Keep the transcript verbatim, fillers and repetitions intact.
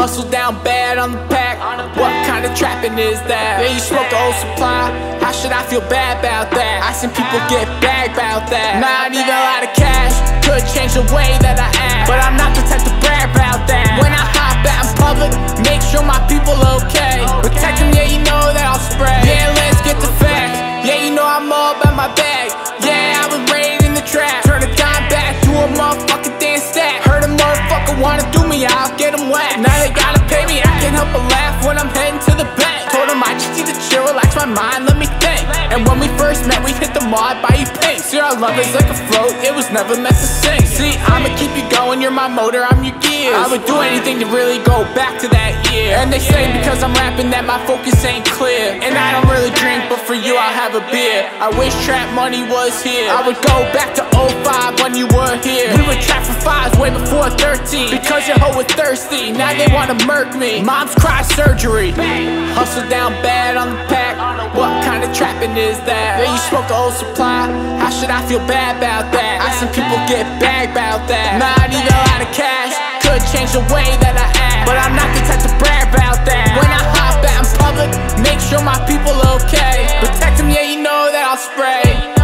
Hustle down bad on the pack. What kind of trapping is that? Yeah, you smoke the old supply. How should I feel bad about that? I seen people get bagged about that. Not even a lot of cash could change the way that I act, but I'm not the type to brag about that. When I hop out in public, make sure my people okay. Protect them, yeah, you know that I'll spray. Yeah, let's get the facts. Yeah, you know I'm all about my bag. Yeah, I was raised in the trap. Turn a dime back to a motherfucking damn stack. Heard a motherfucker wanna do me, I'll get him whacked. Now they gotta pay me, I can't help but laugh when I'm heading to the bank. Told him I just need to chill, relax my mind, let me think. And when we first met, we hit the mall, I buy you pink. See, our love is like a float, it was never meant to sink. See, I'ma keep you going, you're my motor, I'm your gears. I would do anything to really go back to that year. And they say because I'm rapping that my focus ain't clear. And I don't really drink, but for you I'll have a beer. I wish trap money was here. I would go back to oh five when you were here. We would trap for fives way before thirteen. Because your hoe was thirsty, now they wanna murk me. Mom's cry surgery. Hustle down bad on the pack. What kind of trapping is that? Yeah, you smoke the old supply. How should I feel bad about that? I seen people get bagged about that. Not even a lot of cash could change the way that I act, but I'm not the type to brag about that. When I hop out in public, make sure my people okay. Protect them, yeah, you know that I'll spray.